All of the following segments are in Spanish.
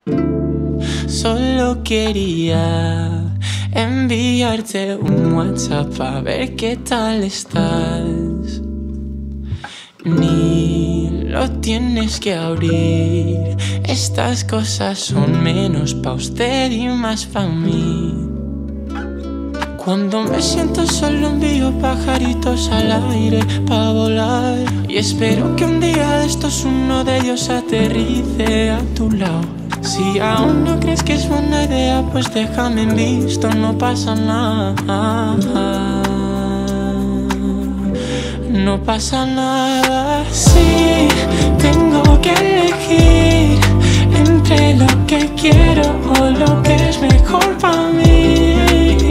Solo quería enviarte un WhatsApp a ver qué tal estás. Ni lo tienes que abrir. Estas cosas son menos pa' usted y más pa' mí. Cuando me siento solo envío pajaritos al aire pa' volar. Y espero que un día de estos uno de ellos aterrice a tu lado. Si aún no crees que es buena idea, pues déjame en visto, no pasa nada. No pasa nada. Si tengo que elegir entre lo que quiero o lo que es mejor para mí,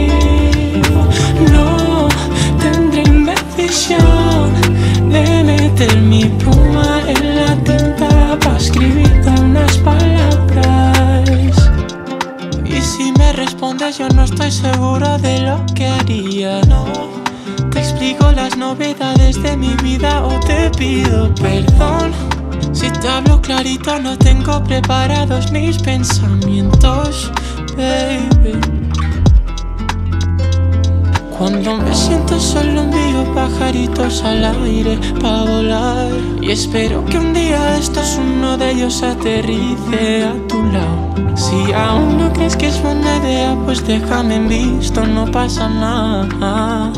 no tendré indecisión de meter mi pluma en la tinta para escribirte unas palabras. Y si me respondes yo no estoy seguro de lo que haría. No te explico las novedades de mi vida o te pido perdón. Si te hablo clarito no tengo preparados mis pensamientos, baby. Cuando me siento solo envío pajaritos al aire pa' volar. Y espero que un día de estos uno de ellos aterrice a tu lado. Si aún no crees que es buena idea, pues déjame en visto, no pasa nada.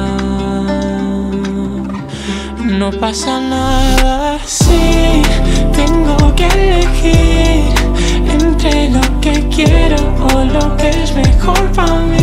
No pasa nada. Si tengo que elegir entre lo que quiero o lo que es mejor para mí,